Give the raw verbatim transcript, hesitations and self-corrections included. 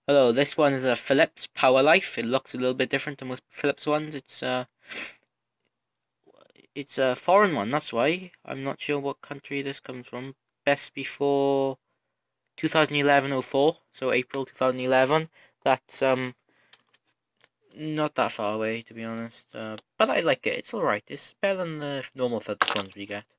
Hello, this one is a Philips PowerLife. It looks a little bit different to most Philips ones. It's uh, it's a foreign one, that's why. I'm not sure what country this comes from. Best before two thousand eleven oh four, so April two thousand eleven. That's um not that far away, to be honest. Uh, but I like it. It's alright. It's better than the normal Philips ones we get.